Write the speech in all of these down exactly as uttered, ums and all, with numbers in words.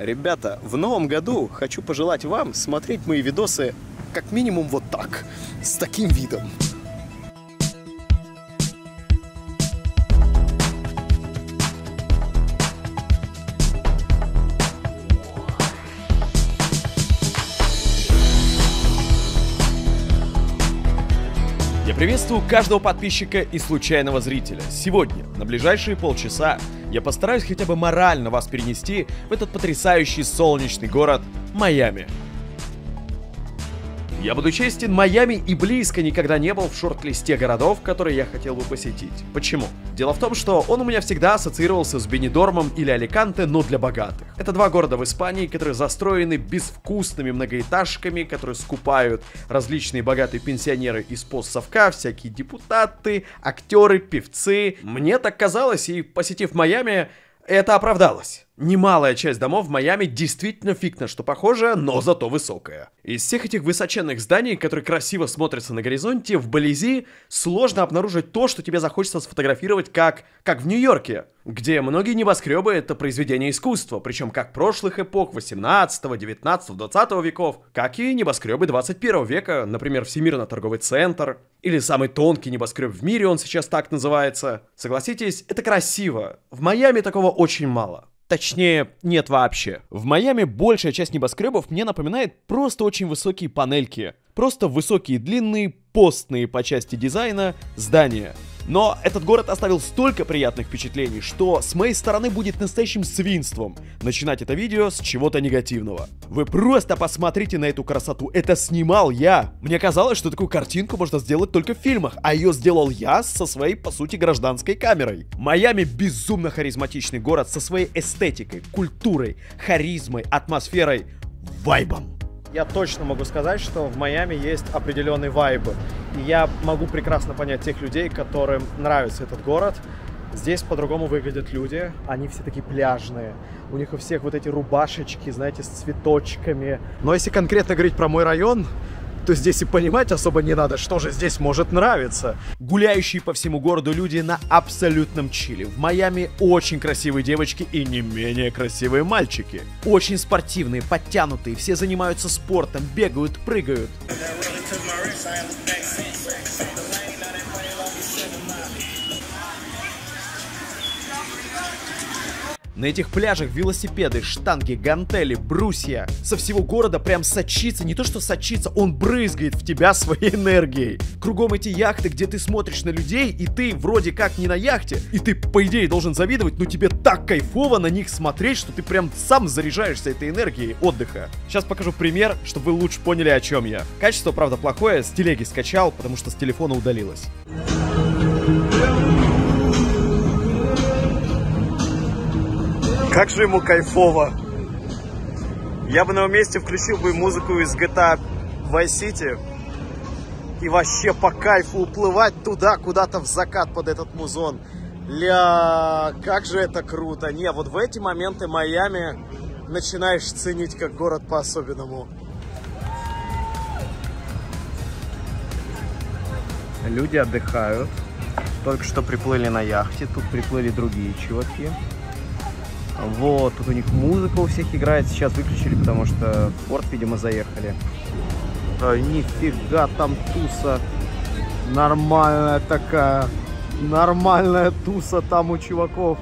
Ребята, в новом году хочу пожелать вам смотреть мои видосы как минимум вот так, с таким видом. Я приветствую каждого подписчика и случайного зрителя. Сегодня, на ближайшие полчаса, я постараюсь хотя бы морально вас перенести в этот потрясающий солнечный город Майами. Я буду честен, Майами и близко никогда не был в шорт-листе городов, которые я хотел бы посетить. Почему? Дело в том, что он у меня всегда ассоциировался с Бенидормом или Аликанте, но для богатых. Это два города в Испании, которые застроены безвкусными многоэтажками, которые скупают различные богатые пенсионеры из постсовка, всякие депутаты, актеры, певцы. Мне так казалось, и посетив Майами, это оправдалось. Немалая часть домов в Майами действительно фиг на что похожая, но зато высокая. Из всех этих высоченных зданий, которые красиво смотрятся на горизонте, вблизи сложно обнаружить то, что тебе захочется сфотографировать как, как в Нью-Йорке, где многие небоскребы — это произведения искусства, причем как прошлых эпох восемнадцатого, девятнадцатого, двадцатого веков, как и небоскребы двадцать первого века, например, Всемирный торговый центр, или самый тонкий небоскреб в мире, он сейчас так называется. Согласитесь, это красиво. В Майами такого очень мало. Точнее, нет вообще. В Майами большая часть небоскребов мне напоминает просто очень высокие панельки. Просто высокие, длинные, постные по части дизайна здания. Но этот город оставил столько приятных впечатлений, что с моей стороны будет настоящим свинством начинать это видео с чего-то негативного. Вы просто посмотрите на эту красоту, это снимал я. Мне казалось, что такую картинку можно сделать только в фильмах, а ее сделал я со своей, по сути, гражданской камерой. Майами безумно харизматичный город со своей эстетикой, культурой, харизмой, атмосферой, вайбом. Я точно могу сказать, что в Майами есть определенный вайб. И я могу прекрасно понять тех людей, которым нравится этот город. Здесь по-другому выглядят люди. Они все такие пляжные. У них у всех вот эти рубашечки, знаете, с цветочками. Но если конкретно говорить про мой район, то здесь и понимать особо не надо, что же здесь может нравиться. Гуляющие по всему городу люди на абсолютном чиле. В Майами очень красивые девочки и не менее красивые мальчики. Очень спортивные, подтянутые, все занимаются спортом, бегают, прыгают. На этих пляжах велосипеды, штанги, гантели, брусья. Со всего города прям сочится, не то что сочится, он брызгает в тебя своей энергией. Кругом эти яхты, где ты смотришь на людей, и ты вроде как не на яхте, и ты, по идее, должен завидовать, но тебе так кайфово на них смотреть, что ты прям сам заряжаешься этой энергией отдыха. Сейчас покажу пример, чтобы вы лучше поняли, о чем я. Качество, правда, плохое, с телеги скачал, потому что с телефона удалилось. Как же ему кайфово. Я бы на его месте включил бы музыку из джи ти эй Vice City и вообще по кайфу уплывать туда, куда-то в закат под этот музон. Ля, как же это круто. Не, вот в эти моменты Майами начинаешь ценить как город по-особенному. Люди отдыхают. Только что приплыли на яхте, тут приплыли другие чуваки. Вот, тут у них музыка у всех играет, сейчас выключили, потому что в порт, видимо, заехали. А, нифига там туса, нормальная такая, нормальная туса там у чуваков.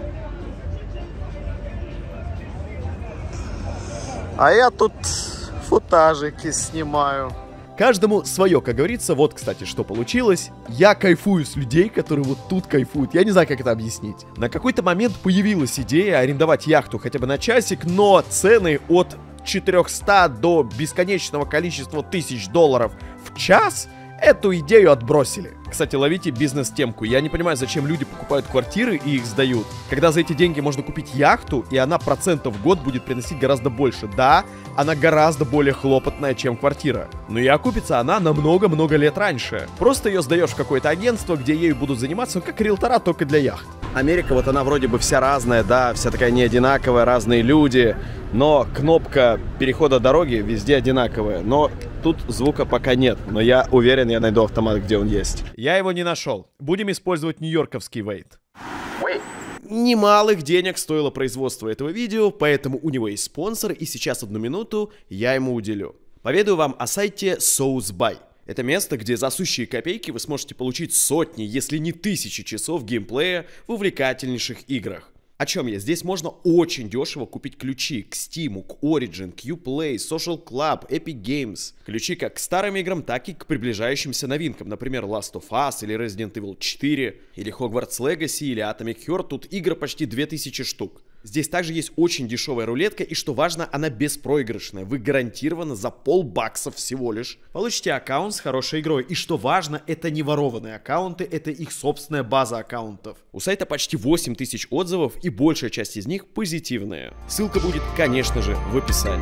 А я тут футажики снимаю. Каждому свое, как говорится. Вот, кстати, что получилось. Я кайфую с людей, которые вот тут кайфуют. Я не знаю, как это объяснить. На какой-то момент появилась идея арендовать яхту хотя бы на часик, но цены от четырёхсот до бесконечного количества тысяч долларов в час эту идею отбросили. Кстати, ловите бизнес-темку. Я не понимаю, зачем люди покупают квартиры и их сдают, когда за эти деньги можно купить яхту, и она процентов в год будет приносить гораздо больше. Да, она гораздо более хлопотная, чем квартира. Но и окупится она на много-много лет раньше. Просто ее сдаешь в какое-то агентство, где ею будут заниматься, ну, как риэлтора, только для яхт. Америка, вот она вроде бы вся разная, да, вся такая не одинаковая, разные люди, но кнопка перехода дороги везде одинаковая. Но тут звука пока нет, но я уверен, я найду автомат, где он есть. Я его не нашел. Будем использовать нью-йорковский вейт. немалых денег стоило производство этого видео, поэтому у него есть спонсор, и сейчас одну минуту я ему уделю. Поведаю вам о сайте SourceBuy. Это место, где за сущие копейки вы сможете получить сотни, если не тысячи часов геймплея в увлекательнейших играх. О чем я? Здесь можно очень дешево купить ключи к Steam, к Origin, к Uplay, Social Club, Epic Games. Ключи как к старым играм, так и к приближающимся новинкам, например, Last of Us или Resident Evil четыре, или Hogwarts Legacy, или Atomic Heart. Тут игр почти две тысячи штук. Здесь также есть очень дешевая рулетка, и что важно, она беспроигрышная. Вы гарантированно за полбакса всего лишь получите аккаунт с хорошей игрой. И что важно, это не ворованные аккаунты, это их собственная база аккаунтов. У сайта почти восемь тысяч отзывов, и большая часть из них позитивные. Ссылка будет, конечно же, в описании.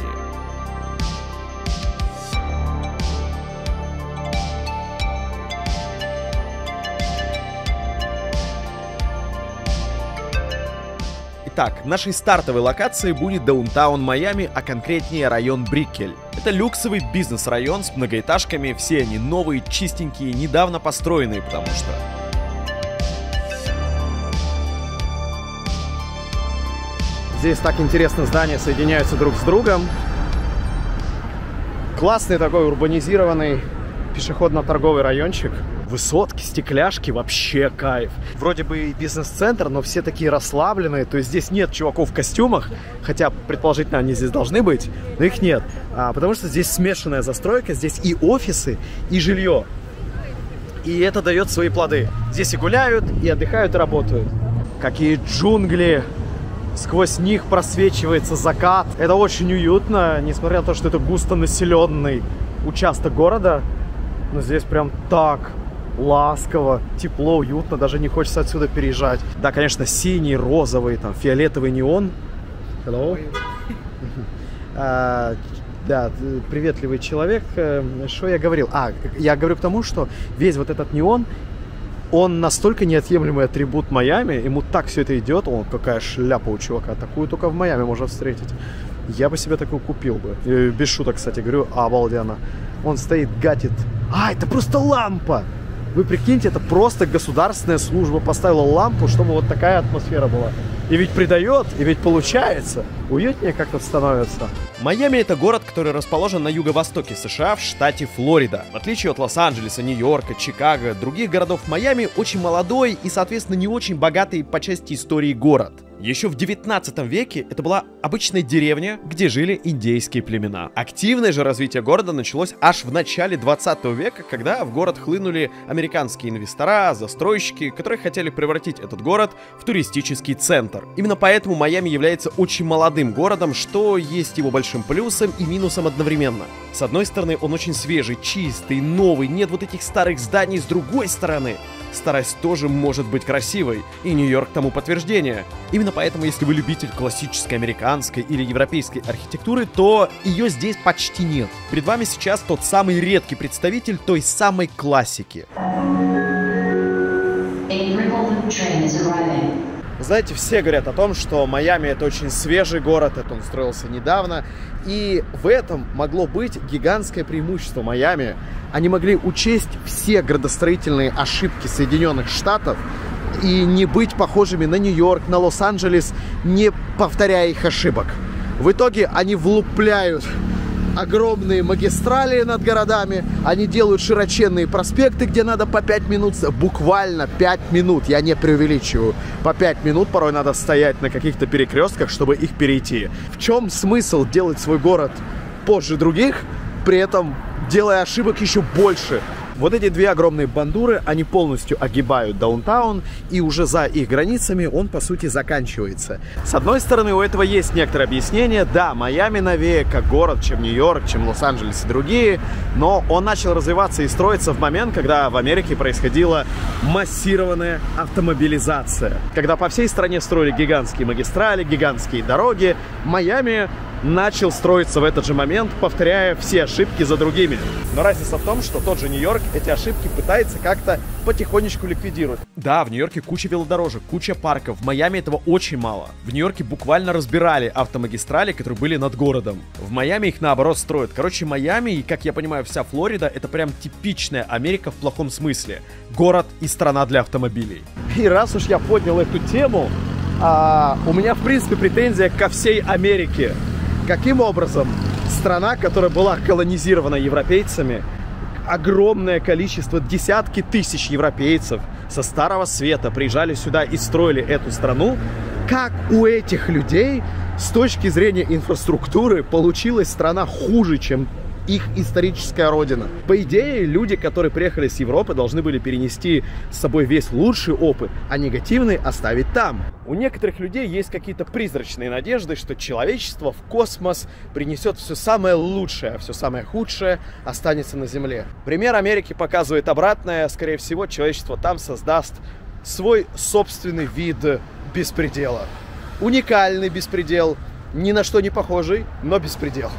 Итак, нашей стартовой локацией будет даунтаун Майами, а конкретнее район Бриккель. Это люксовый бизнес-район с многоэтажками, все они новые, чистенькие, недавно построенные, потому что... Здесь так интересно здания соединяются друг с другом. Классный такой урбанизированный пешеходно-торговый райончик. Высотки, стекляшки, вообще кайф. Вроде бы и бизнес-центр, но все такие расслабленные. То есть здесь нет чуваков в костюмах, хотя, предположительно, они здесь должны быть, но их нет. А, потому что здесь смешанная застройка, здесь и офисы, и жилье. И это дает свои плоды. Здесь и гуляют, и отдыхают, и работают. Какие джунгли! Сквозь них просвечивается закат. Это очень уютно, несмотря на то, что это густонаселенный участок города. Но здесь прям так ласково, тепло, уютно, даже не хочется отсюда переезжать. Да, конечно, синий, розовый, там, фиолетовый неон. Hello. а, да, приветливый человек. Что я говорил? А, я говорю к тому, что весь вот этот неон, он настолько неотъемлемый атрибут Майами, ему так все это идет. О, какая шляпа у чувака, такую только в Майами можно встретить. Я бы себе такую купил бы. И без шуток, кстати, говорю, обалденно. Он стоит, гатит. А, это просто лампа! Вы прикиньте, это просто государственная служба поставила лампу, чтобы вот такая атмосфера была. И ведь придает, и ведь получается. Уютнее как-то становится. Майами — это город, который расположен на юго-востоке США, в штате Флорида. В отличие от Лос-Анджелеса, Нью-Йорка, Чикаго, других городов, Майами очень молодой и, соответственно, не очень богатый по части истории город. Еще в девятнадцатом веке это была обычная деревня, где жили индейские племена. Активное же развитие города началось аж в начале двадцатого века, когда в город хлынули американские инвестора, застройщики, которые хотели превратить этот город в туристический центр. Именно поэтому Майами является очень молодым городом, что есть его большим плюсом и минусом одновременно. С одной стороны, он очень свежий, чистый, новый, нет вот этих старых зданий. С другой стороны, старость тоже может быть красивой, и Нью-Йорк тому подтверждение. Именно поэтому, если вы любитель классической американской или европейской архитектуры, то ее здесь почти нет. Перед вами сейчас тот самый редкий представитель той самой классики. Знаете, все говорят о том, что Майами — это очень свежий город, это он строился недавно, и в этом могло быть гигантское преимущество Майами. Они могли учесть все градостроительные ошибки Соединенных Штатов и не быть похожими на Нью-Йорк, на Лос-Анджелес, не повторяя их ошибок. В итоге они влупляют огромные магистрали над городами, они делают широченные проспекты, где надо по пять минут, буквально пять минут, я не преувеличиваю, по пять минут порой надо стоять на каких-то перекрестках, чтобы их перейти. В чем смысл делать свой город позже других, при этом делая ошибок еще больше? Вот эти две огромные бандуры, они полностью огибают даунтаун, и уже за их границами он, по сути, заканчивается. С одной стороны, у этого есть некоторое объяснение. Да, Майами новее как город, чем Нью-Йорк, чем Лос-Анджелес и другие, но он начал развиваться и строиться в момент, когда в Америке происходила массированная автомобилизация. Когда по всей стране строили гигантские магистрали, гигантские дороги, Майами начал строиться в этот же момент, повторяя все ошибки за другими. Но разница в том, что тот же Нью-Йорк эти ошибки пытается как-то потихонечку ликвидировать. Да, в Нью-Йорке куча велодорожек, куча парков. В Майами этого очень мало. В Нью-Йорке буквально разбирали автомагистрали, которые были над городом. В Майами их наоборот строят. Короче, Майами и, как я понимаю, вся Флорида — это прям типичная Америка в плохом смысле. Город и страна для автомобилей. И раз уж я поднял эту тему, А, у меня, в принципе, претензия ко всей Америке. Каким образом страна, которая была колонизирована европейцами, огромное количество, десятки тысяч европейцев со Старого Света приезжали сюда и строили эту страну, как у этих людей с точки зрения инфраструктуры получилась страна хуже, чем их историческая родина. По идее, люди, которые приехали с Европы, должны были перенести с собой весь лучший опыт, а негативный оставить там. У некоторых людей есть какие-то призрачные надежды, что человечество в космос принесет все самое лучшее, а все самое худшее останется на Земле. Пример Америки показывает обратное. Скорее всего, человечество там создаст свой собственный вид беспредела. Уникальный беспредел, ни на что не похожий, но беспредел.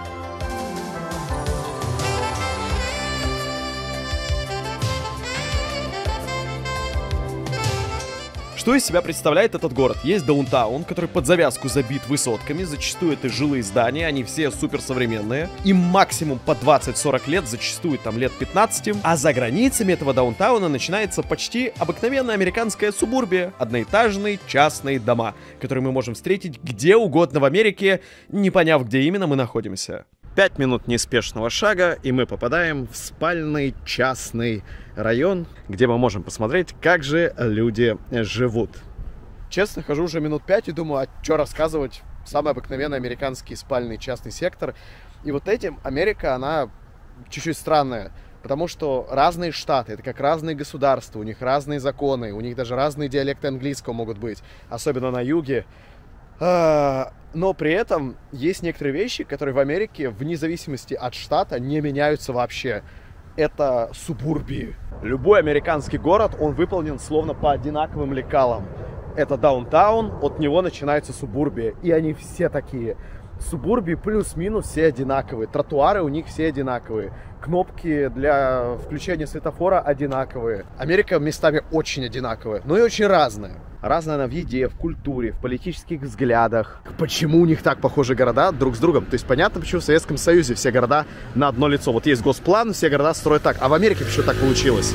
Что из себя представляет этот город? Есть даунтаун, который под завязку забит высотками, зачастую это жилые здания, они все суперсовременные, им максимум по двадцать-сорок лет, зачастую там лет пятнадцать, а за границами этого даунтауна начинается почти обыкновенная американская субурбия, одноэтажные частные дома, которые мы можем встретить где угодно в Америке, не поняв, где именно мы находимся. Пять минут неспешного шага, и мы попадаем в спальный частный район, где мы можем посмотреть, как же люди живут. Честно, хожу уже минут пять и думаю, а что рассказывать? Самый обыкновенный американский спальный частный сектор. И вот этим Америка, она чуть-чуть странная, потому что разные штаты, это как разные государства, у них разные законы, у них даже разные диалекты английского могут быть, особенно на юге. Но при этом есть некоторые вещи, которые в Америке, вне зависимости от штата, не меняются вообще. Это субурбии. Любой американский город, он выполнен словно по одинаковым лекалам. Это даунтаун, от него начинается субурбия. И они все такие. Субурбии плюс-минус все одинаковые. Тротуары у них все одинаковые. Кнопки для включения светофора одинаковые. Америка местами очень одинаковая, но и очень разная. Разная она в еде, в культуре, в политических взглядах. Почему у них так похожи города друг с другом? То есть понятно, почему в Советском Союзе все города на одно лицо. Вот есть госплан, все города строят так. А в Америке почему так получилось?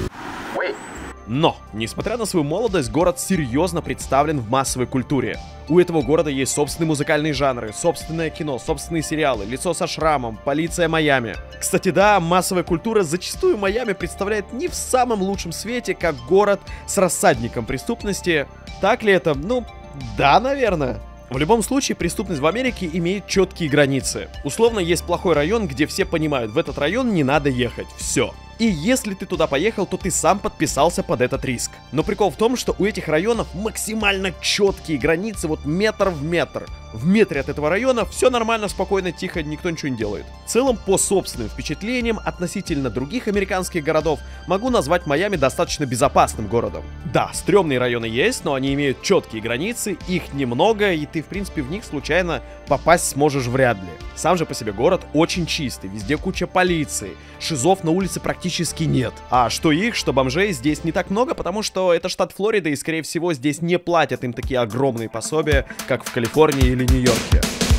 Но, несмотря на свою молодость, город серьезно представлен в массовой культуре. У этого города есть собственные музыкальные жанры, собственное кино, собственные сериалы, лицо со шрамом, полиция Майами. Кстати, да, массовая культура зачастую Майами представляет не в самом лучшем свете, как город с рассадником преступности. Так ли это? Ну, да, наверное. В любом случае, преступность в Америке имеет четкие границы. Условно, есть плохой район, где все понимают, в этот район не надо ехать. Все. И если ты туда поехал, то ты сам подписался под этот риск. Но прикол в том, что у этих районов максимально четкие границы, вот метр в метр. В метре от этого района все нормально, спокойно, тихо, никто ничего не делает. В целом, по собственным впечатлениям относительно других американских городов, могу назвать Майами достаточно безопасным городом. Да, стрёмные районы есть, но они имеют четкие границы, их немного, и ты, в принципе, в них случайно попасть сможешь вряд ли. Сам же по себе город очень чистый, везде куча полиции, шизов на улице практически нет. А что их, что бомжей здесь не так много, потому что это штат Флорида, и, скорее всего, здесь не платят им такие огромные пособия, как в Калифорнии или Нью-Йорке.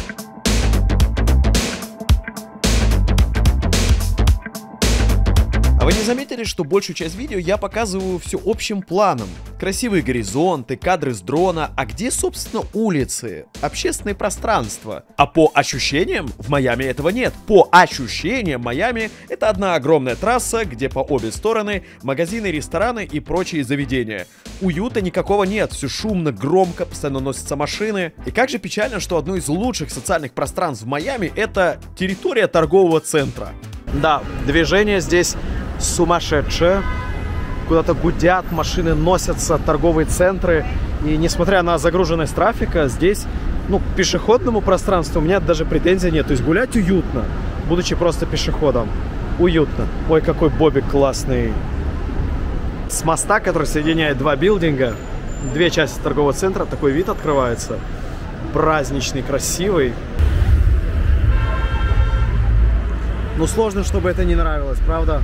А вы не заметили, что большую часть видео я показываю все общим планом? Красивые горизонты, кадры с дрона, а где, собственно, улицы, общественное пространство? А по ощущениям в Майами этого нет. По ощущениям Майами это одна огромная трасса, где по обе стороны магазины, рестораны и прочие заведения. Уюта никакого нет, все шумно, громко, постоянно носятся машины. И как же печально, что одно из лучших социальных пространств в Майами это территория торгового центра. Да, движение здесь сумасшедшее. Куда-то гудят, машины носятся, торговые центры. И несмотря на загруженность трафика, здесь, ну, к пешеходному пространству у меня даже претензий нет. То есть гулять уютно, будучи просто пешеходом. Уютно. Ой, какой бобик классный. С моста, который соединяет два билдинга, две части торгового центра, такой вид открывается. Праздничный, красивый. Ну, сложно, чтобы это не нравилось, правда?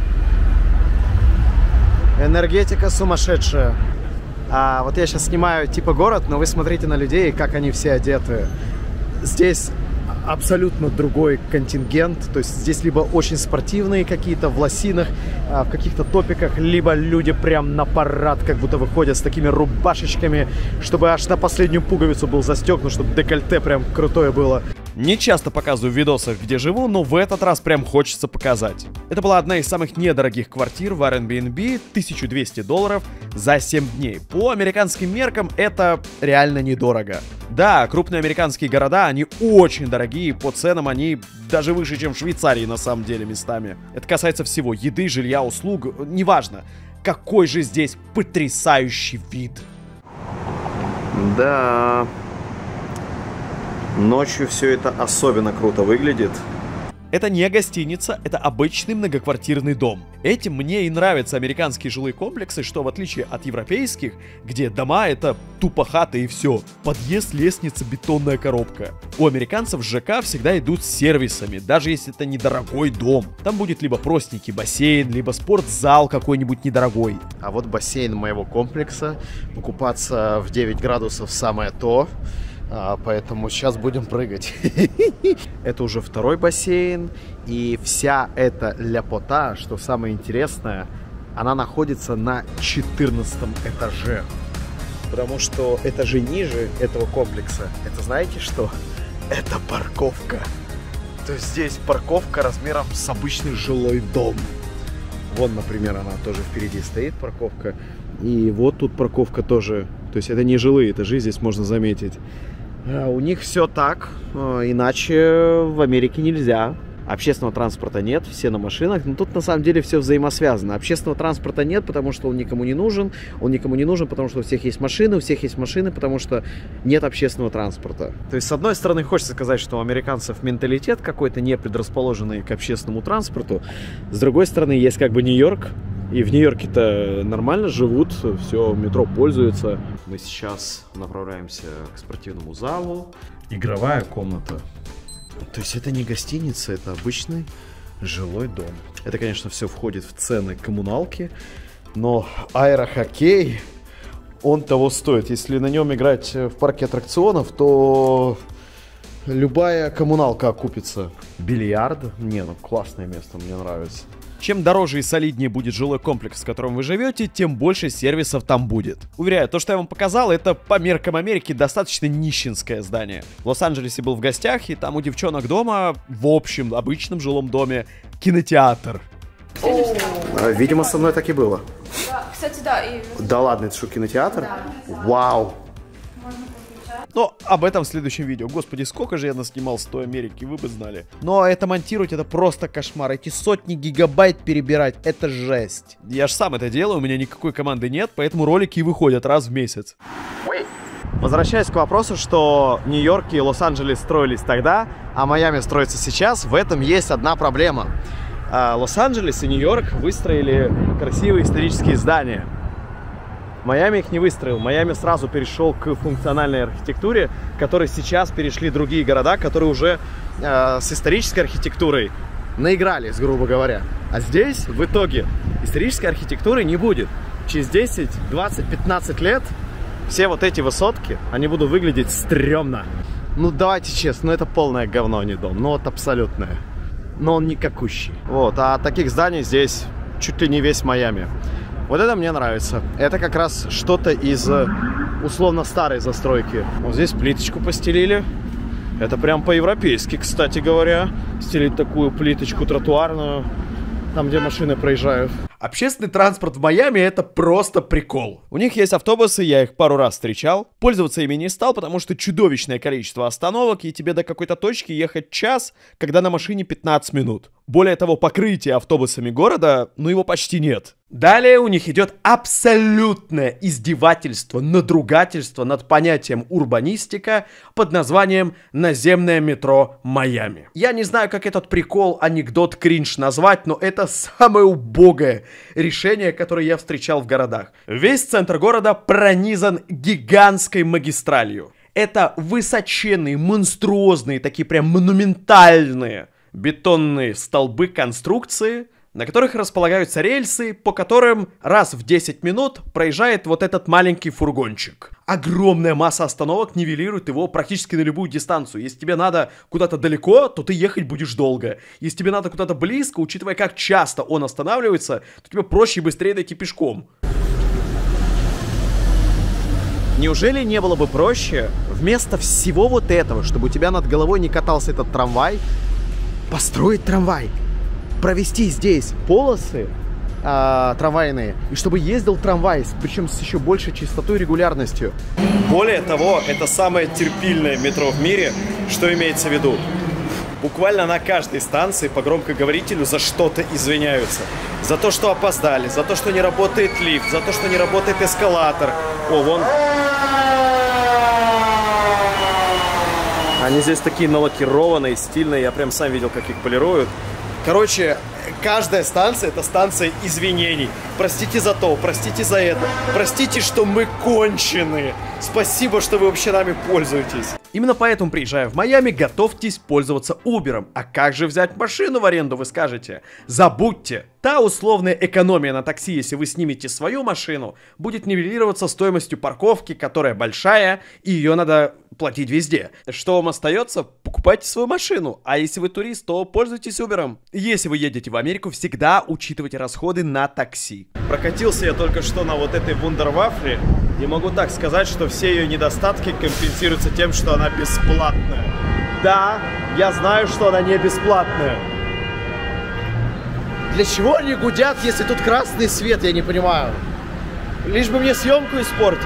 Энергетика сумасшедшая. А вот я сейчас снимаю типа город, но вы смотрите на людей, как они все одеты. Здесь абсолютно другой контингент. То есть здесь либо очень спортивные какие-то в лосинах, в каких-то топиках, либо люди прям на парад как будто выходят с такими рубашечками, чтобы аж на последнюю пуговицу был застегнут, чтобы декольте прям крутое было. Не часто показываю в видосах, где живу, но в этот раз прям хочется показать. Это была одна из самых недорогих квартир в Airbnb, тысяча двести долларов за семь дней. По американским меркам это реально недорого. Да, крупные американские города, они очень дорогие, по ценам они даже выше, чем в Швейцарии на самом деле местами. Это касается всего: еды, жилья, услуг, неважно. Какой же здесь потрясающий вид. Да... Ночью все это особенно круто выглядит. Это не гостиница, это обычный многоквартирный дом. Этим мне и нравятся американские жилые комплексы, что в отличие от европейских, где дома это тупо хата и все. Подъезд, лестница, бетонная коробка. У американцев ЖК всегда идут с сервисами, даже если это недорогой дом. Там будет либо простенький бассейн, либо спортзал какой-нибудь недорогой. А вот бассейн моего комплекса, покупаться в девять градусов самое то. А, поэтому сейчас будем прыгать. Это уже второй бассейн. И вся эта ляпота, что самое интересное, она находится на четырнадцатом этаже. Потому что этажи ниже этого комплекса, это знаете что? Это парковка. То есть здесь парковка размером с обычный жилой дом. Вон, например, она тоже впереди стоит, парковка. И вот тут парковка тоже. То есть это не жилые этажи, здесь можно заметить. У них все так, иначе в Америке нельзя. Общественного транспорта нет, все на машинах. Но тут на самом деле все взаимосвязано. Общественного транспорта нет, потому что он никому не нужен. Он никому не нужен, потому что у всех есть машины. У всех есть машины, потому что нет общественного транспорта. То есть, с одной стороны, хочется сказать, что у американцев менталитет какой-то не предрасположенный к общественному транспорту. С другой стороны, есть как бы Нью-Йорк. И в Нью-Йорке-то нормально живут, все, метро пользуются. Мы сейчас направляемся к спортивному залу. Игровая комната. То есть это не гостиница, это обычный жилой дом. Это, конечно, все входит в цены коммуналки, но аэрохоккей, он того стоит. Если на нем играть в парке аттракционов, то любая коммуналка окупится. Бильярд? Не, ну классное место, мне нравится. Чем дороже и солиднее будет жилой комплекс, в котором вы живете, тем больше сервисов там будет. Уверяю, то, что я вам показал, это по меркам Америки достаточно нищенское здание. В Лос-Анджелесе был в гостях, и там у девчонок дома, в общем, обычном жилом доме, кинотеатр. А, видимо, со мной так и было. Да, кстати, да. И... Да ладно, это что, кинотеатр? Да. Вау! Но об этом в следующем видео. Господи, сколько же я наснимал с той Америки, вы бы знали. Но это монтировать, это просто кошмар. Эти сотни гигабайт перебирать, это жесть. Я же сам это делаю, у меня никакой команды нет, поэтому ролики выходят раз в месяц. Возвращаясь к вопросу, что Нью-Йорк и Лос-Анджелес строились тогда, а Майами строится сейчас, в этом есть одна проблема. Лос-Анджелес и Нью-Йорк выстроили красивые исторические здания. Майами их не выстроил. Майами сразу перешел к функциональной архитектуре, к которой сейчас перешли другие города, которые уже э, с исторической архитектурой наигрались, грубо говоря. А здесь в итоге исторической архитектуры не будет. Через десять, двадцать, пятнадцать лет все вот эти высотки, они будут выглядеть стрёмно. Ну давайте честно, ну это полное говно, а не дом. Ну вот абсолютное. Но он никакущий. Вот, а таких зданий здесь чуть ли не весь Майами. Вот это мне нравится. Это как раз что-то из условно старой застройки. Вот здесь плиточку постелили. Это прям по-европейски, кстати говоря. Стелить такую плиточку тротуарную, там, где машины проезжают. Общественный транспорт в Майами — это просто прикол. У них есть автобусы, я их пару раз встречал. Пользоваться ими не стал, потому что чудовищное количество остановок, и тебе до какой-то точки ехать час, когда на машине пятнадцать минут. Более того, покрытие автобусами города, ну его почти нет. Далее у них идет абсолютное издевательство, надругательство над понятием урбанистика под названием «наземное метро Майами». Я не знаю, как этот прикол, анекдот, кринж назвать, но это самое убогое решение, которое я встречал в городах. Весь центр города пронизан гигантской магистралью. Это высоченные, монструозные, такие прям монументальные бетонные столбы конструкции, на которых располагаются рельсы, по которым раз в десять минут проезжает вот этот маленький фургончик. огромная масса остановок нивелирует его практически на любую дистанцию. Если тебе надо куда-то далеко, то ты ехать будешь долго. Если тебе надо куда-то близко, учитывая, как часто он останавливается, то тебе проще и быстрее дойти пешком. Неужели не было бы проще вместо всего вот этого, чтобы у тебя над головой не катался этот трамвай, построить трамвай, провести здесь полосы а, трамвайные, и чтобы ездил трамвай, причем с еще большей частотой и регулярностью? Более того, это самое терпильное метро в мире, что имеется в виду. Буквально на каждой станции по громкоговорителю за что-то извиняются. За то, что опоздали, за то, что не работает лифт, за то, что не работает эскалатор. О, вон. Они здесь такие налакированные, стильные. Я прям сам видел, как их полируют. Короче, каждая станция — это станция извинений. Простите за то, простите за это. Простите, что мы конченые. Спасибо, что вы вообще нами пользуетесь. Именно поэтому, приезжая в Майами, готовьтесь пользоваться Uber. А как же взять машину в аренду, вы скажете? Забудьте! Та условная экономия на такси, если вы снимете свою машину, будет нивелироваться стоимостью парковки, которая большая, и ее надо платить везде. Что вам остается? Покупайте свою машину. А если вы турист, то пользуйтесь Uber. Если вы едете в Америку, всегда учитывайте расходы на такси. Прокатился я только что на вот этой вундервафле, и могу так сказать, что все ее недостатки компенсируются тем, что она бесплатная. Да, я знаю, что она не бесплатная. Для чего они гудят, если тут красный свет, я не понимаю. Лишь бы мне съемку испортить.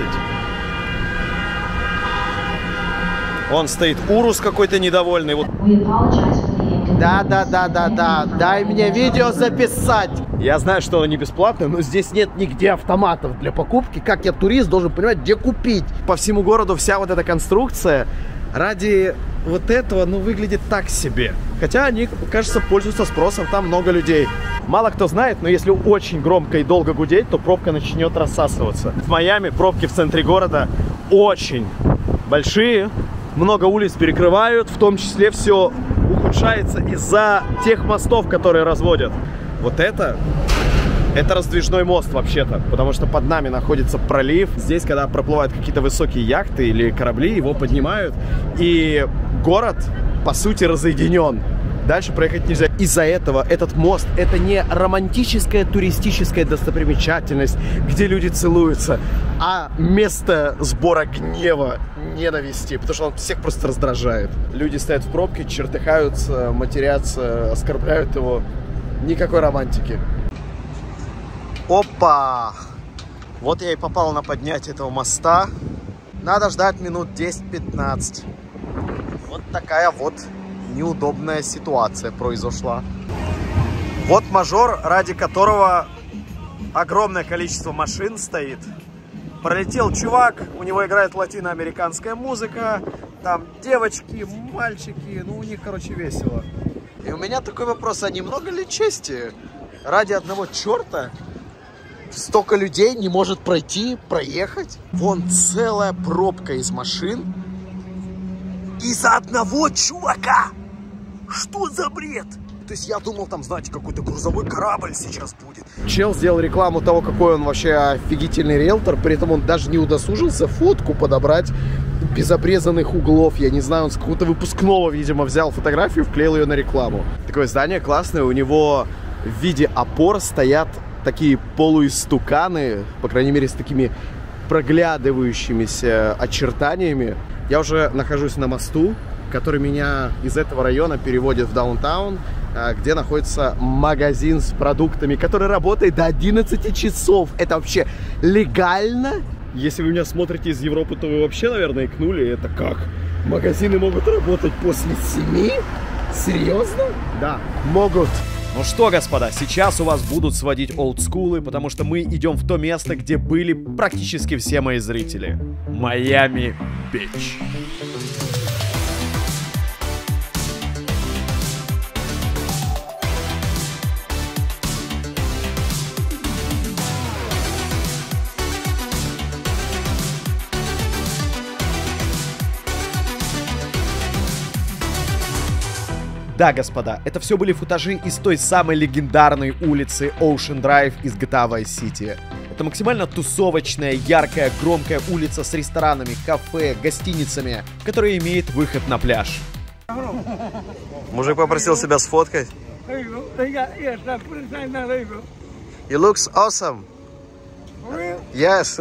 Он стоит Урус какой-то недовольный. Вот. Да, да, да, да, да. Дай мне видео записать. Я знаю, что она не бесплатная, но здесь нет нигде автоматов для покупки. Как я, турист, должен понимать, где купить. По всему городу вся вот эта конструкция ради вот этого, ну, выглядит так себе. Хотя они, кажется, пользуются спросом, там много людей. Мало кто знает, но если очень громко и долго гудеть, то пробка начнет рассасываться. В Майами пробки в центре города очень большие. Много улиц перекрывают, в том числе все ухудшается из-за тех мостов, которые разводят. Вот это, это раздвижной мост вообще-то, потому что под нами находится пролив. Здесь, когда проплывают какие-то высокие яхты или корабли, его поднимают, и город, по сути, разъединен. Дальше проехать нельзя. Из-за этого этот мост — это не романтическая туристическая достопримечательность, где люди целуются, а место сбора гнева, ненависти, потому что он всех просто раздражает. Люди стоят в пробке, чертыхаются, матерятся, оскорбляют его. Никакой романтики. Опа! Вот я и попал на поднятие этого моста. Надо ждать минут десять-пятнадцать. Вот такая вот неудобная ситуация произошла. Вот мажор, ради которого огромное количество машин стоит. Пролетел чувак, у него играет латиноамериканская музыка, там девочки, мальчики, ну у них, короче, весело. И у меня такой вопрос, а немного ли чести ради одного черта столько людей не может пройти, проехать? Вон целая пробка из машин из-за одного чувака. Что за бред? То есть я думал, там, знаете, какой-то грузовой корабль сейчас будет. Чел сделал рекламу того, какой он вообще офигительный риэлтор. При этом он даже не удосужился фотку подобрать без обрезанных углов. Я не знаю, он с какого-то выпускного, видимо, взял фотографию, вклеил ее на рекламу. Такое здание классное. У него в виде опор стоят такие полуистуканы, по крайней мере, с такими проглядывающимися очертаниями. Я уже нахожусь на мосту, который меня из этого района переводит в даунтаун, где находится магазин с продуктами, который работает до одиннадцати часов. Это вообще легально? Если вы меня смотрите из Европы, то вы вообще, наверное, икнули. Это как? Магазины могут работать после семи? Серьезно? Да, могут. Ну что, господа, сейчас у вас будут сводить олдскулы, потому что мы идем в то место, где были практически все мои зрители. Майами Бич. Да, господа, это все были футажи из той самой легендарной улицы Ocean Drive из джи ти эй Vice City. Это максимально тусовочная, яркая, громкая улица с ресторанами, кафе, гостиницами, которая имеет выход на пляж. Мужик попросил себя сфоткать. It looks awesome. Yes.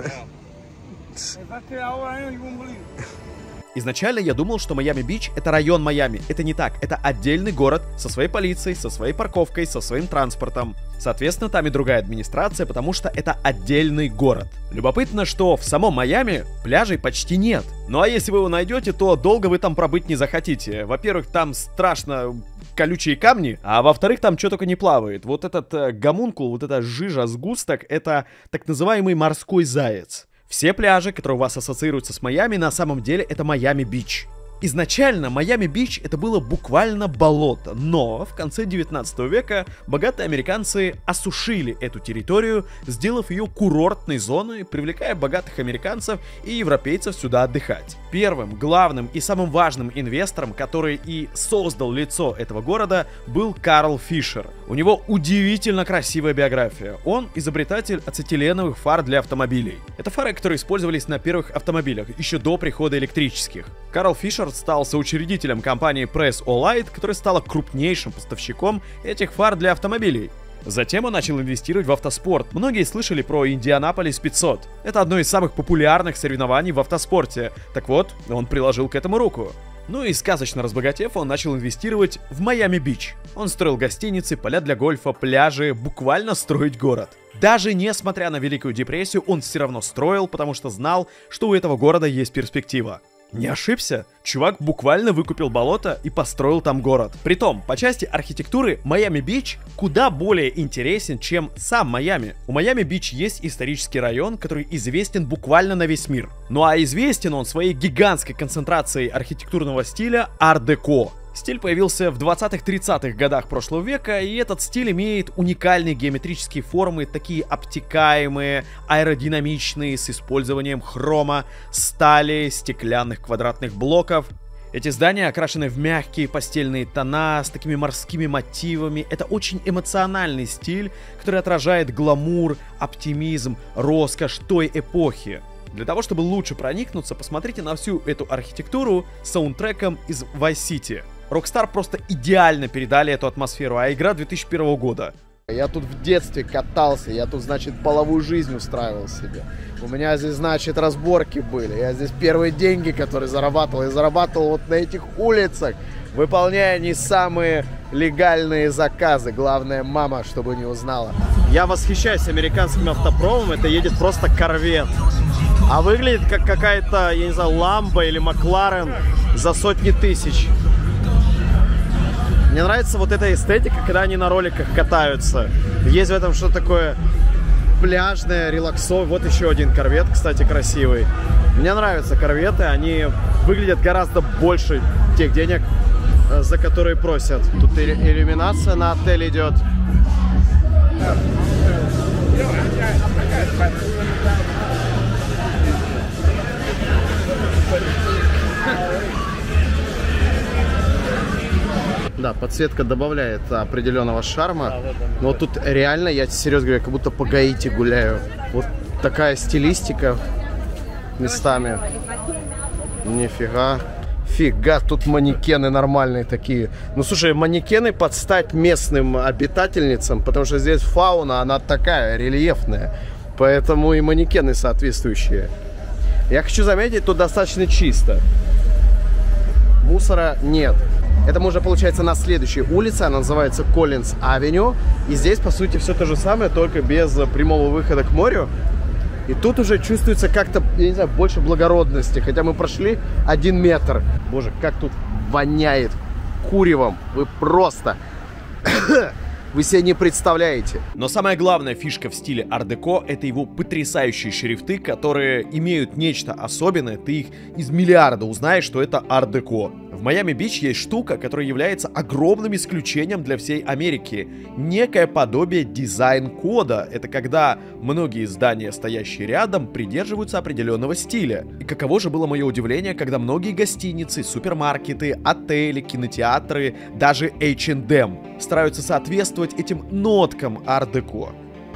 Изначально я думал, что Майами-Бич — это район Майами. Это не так. Это отдельный город со своей полицией, со своей парковкой, со своим транспортом. Соответственно, там и другая администрация, потому что это отдельный город. Любопытно, что в самом Майами пляжей почти нет. Ну а если вы его найдете, то долго вы там пробыть не захотите. Во-первых, там страшно колючие камни, а во-вторых, там что только не плавает. Вот этот э, гомункул, вот эта жижа, сгусток — это так называемый морской заяц. Все пляжи, которые у вас ассоциируются с Майами, на самом деле это Майами-Бич. Изначально Майами-Бич это было буквально болото, но в конце девятнадцатого века богатые американцы осушили эту территорию, сделав ее курортной зоной, привлекая богатых американцев и европейцев сюда отдыхать. Первым, главным и самым важным инвестором, который и создал лицо этого города, был Карл Фишер. У него удивительно красивая биография. Он изобретатель ацетиленовых фар для автомобилей. Это фары, которые использовались на первых автомобилях, еще до прихода электрических. Карл Фишер стал соучредителем компании Press-O-Lite, которая стала крупнейшим поставщиком этих фар для автомобилей. Затем он начал инвестировать в автоспорт. Многие слышали про Индианаполис пятьсот. Это одно из самых популярных соревнований в автоспорте. Так вот, он приложил к этому руку. Ну и сказочно разбогатев, он начал инвестировать в Майами-Бич. Он строил гостиницы, поля для гольфа, пляжи, буквально строить город. Даже несмотря на Великую депрессию, он все равно строил, потому что знал, что у этого города есть перспектива. Не ошибся? Чувак буквально выкупил болото и построил там город. Притом, по части архитектуры, Майами-Бич куда более интересен, чем сам Майами. У Майами-Бич есть исторический район, который известен буквально на весь мир. Ну а известен он своей гигантской концентрацией архитектурного стиля ар-деко. Стиль появился в двадцатых-тридцатых годах прошлого века, и этот стиль имеет уникальные геометрические формы, такие обтекаемые, аэродинамичные, с использованием хрома, стали, стеклянных квадратных блоков. Эти здания окрашены в мягкие пастельные тона, с такими морскими мотивами. Это очень эмоциональный стиль, который отражает гламур, оптимизм, роскошь той эпохи. Для того, чтобы лучше проникнуться, посмотрите на всю эту архитектуру с саундтреком из Vice City. Rockstar просто идеально передали эту атмосферу, а игра две тысячи первого года. Я тут в детстве катался, я тут, значит, половую жизнь устраивал себе. У меня здесь, значит, разборки были. Я здесь первые деньги, которые зарабатывал, я зарабатывал вот на этих улицах, выполняя не самые легальные заказы. Главное, мама, чтобы не узнала. Я восхищаюсь американским автопромом, это едет просто корвет. А выглядит как какая-то, я не знаю, Ламбо или Макларен за сотни тысяч. Мне нравится вот эта эстетика, когда они на роликах катаются. Есть в этом что-то такое пляжное, релаксовое. Вот еще один корвет, кстати, красивый. Мне нравятся корветы, они выглядят гораздо больше тех денег, за которые просят. Тут иллюминация на отель идет. Да, подсветка добавляет определенного шарма. Но вот тут реально, я серьезно говорю, как будто по Гаити гуляю. Вот такая стилистика местами. Нифига. Фига, тут манекены нормальные такие. Ну, слушай, манекены под стать местным обитательницам, потому что здесь фауна, она такая рельефная. Поэтому и манекены соответствующие. Я хочу заметить, тут достаточно чисто. Мусора нет. Это мы уже, получается, на следующей улице. Она называется Коллинз-Авеню. И здесь, по сути, все то же самое, только без прямого выхода к морю. И тут уже чувствуется как-то, я не знаю, больше благородности. Хотя мы прошли один метр. Боже, как тут воняет куревом. Вы просто... Вы себе не представляете. Но самая главная фишка в стиле ар-деко — это его потрясающие шрифты, которые имеют нечто особенное. Ты их из миллиарда узнаешь, что это ар-деко. В Майами-Бич есть штука, которая является огромным исключением для всей Америки. Некое подобие дизайн-кода. Это когда многие здания, стоящие рядом, придерживаются определенного стиля. И каково же было мое удивление, когда многие гостиницы, супермаркеты, отели, кинотеатры, даже эйч энд эм стараются соответствовать этим ноткам ар-деко.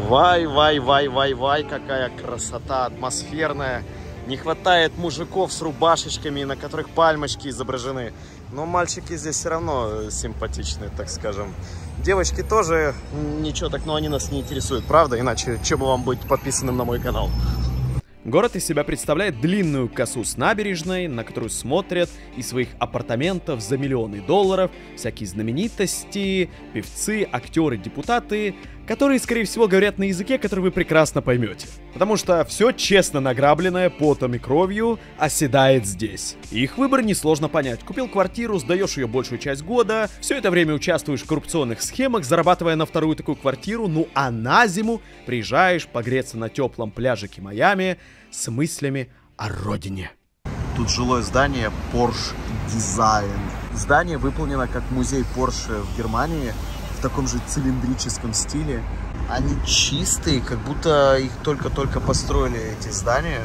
Вай, вай, вай, вай, вай, какая красота атмосферная. Не хватает мужиков с рубашечками, на которых пальмочки изображены. Но мальчики здесь все равно симпатичные, так скажем. Девочки тоже ничего так, но они нас не интересуют, правда? Иначе, что бы вам быть подписанным на мой канал? Город из себя представляет длинную косу с набережной, на которую смотрят из своих апартаментов за миллионы долларов всякие знаменитости, певцы, актеры, депутаты, которые, скорее всего, говорят на языке, который вы прекрасно поймете. Потому что все честно награбленное потом и кровью оседает здесь. И их выбор несложно понять. Купил квартиру, сдаешь ее большую часть года, все это время участвуешь в коррупционных схемах, зарабатывая на вторую такую квартиру, ну а на зиму приезжаешь погреться на теплом пляжике Майами с мыслями о родине. Тут жилое здание Porsche Design. Здание выполнено как музей Porsche в Германии, в таком же цилиндрическом стиле. Они чистые, как будто их только-только построили, эти здания.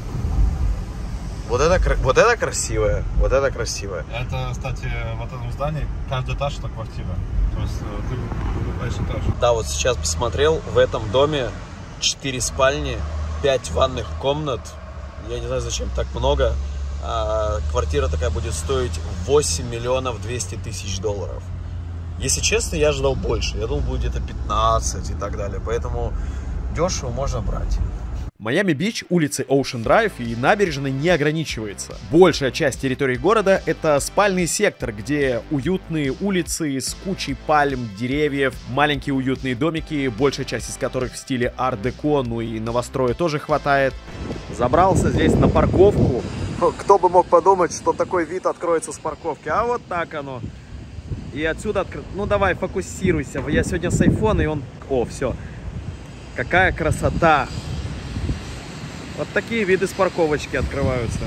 Вот это, вот это красивое, вот это красивое. Это, кстати, в этом здании каждый этаж это квартира. То есть ты выбираешь этаж. Да, вот сейчас посмотрел, в этом доме четыре спальни, пять ванных комнат. Я не знаю, зачем так много. А квартира такая будет стоить восемь миллионов двести тысяч долларов. Если честно, я ожидал больше. Я думал, будет где-то пятнадцать и так далее. Поэтому дешево можно брать. Майами-Бич улицей Ocean Drive и набережной не ограничивается. Большая часть территории города — это спальный сектор, где уютные улицы с кучей пальм, деревьев, маленькие уютные домики, большая часть из которых в стиле арт-деко, ну и новостроя тоже хватает. Забрался здесь на парковку. Кто бы мог подумать, что такой вид откроется с парковки. А вот так оно. И отсюда открыт. Ну давай, фокусируйся. Я сегодня с айфона, и он... О, все. Какая красота. Вот такие виды с парковочки открываются.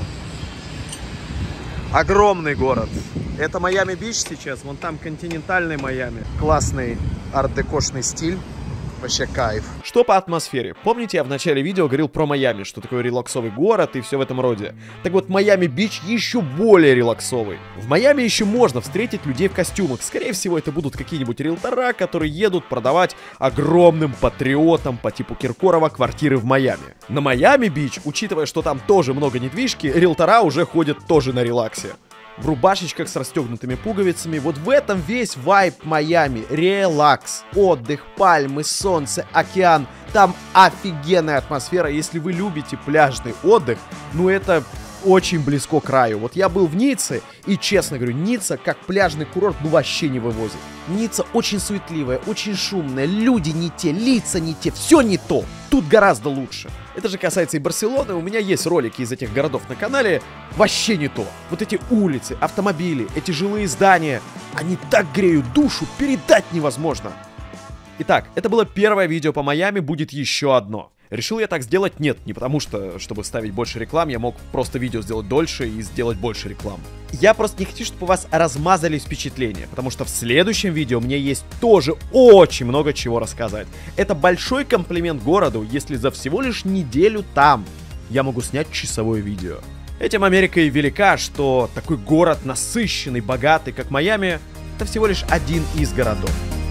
Огромный город. Это Майами-Бич сейчас. Вон там континентальный Майами. Классный арт-декошный стиль. Вообще кайф. Что по атмосфере? Помните, я в начале видео говорил про Майами, что такое релаксовый город и все в этом роде. Так вот, Майами-Бич еще более релаксовый. В Майами еще можно встретить людей в костюмах. Скорее всего, это будут какие-нибудь риэлтора, которые едут продавать огромным патриотам по типу Киркорова квартиры в Майами. На Майами-Бич, учитывая, что там тоже много недвижки, риэлтора уже ходят тоже на релаксе. В рубашечках с расстегнутыми пуговицами. Вот в этом весь вайб Майами. Релакс, отдых, пальмы, солнце, океан. Там офигенная атмосфера. Если вы любите пляжный отдых, ну это очень близко к раю. Вот я был в Ницце, и честно говорю, Ницца как пляжный курорт ну вообще не вывозит. Ницца очень суетливая, очень шумная, люди не те, лица не те, все не то. Тут гораздо лучше. Это же касается и Барселоны, у меня есть ролики из этих городов на канале, вообще не то. Вот эти улицы, автомобили, эти жилые здания, они так греют душу, передать невозможно. Итак, это было первое видео по Майами, будет еще одно. Решил я так сделать? Нет, не потому что, чтобы ставить больше реклам, я мог просто видео сделать дольше и сделать больше реклам. Я просто не хочу, чтобы у вас размазались впечатления, потому что в следующем видео мне есть тоже очень много чего рассказать. Это большой комплимент городу, если за всего лишь неделю там я могу снять часовое видео. Этим Америка и велика, что такой город насыщенный, богатый, как Майами, это всего лишь один из городов.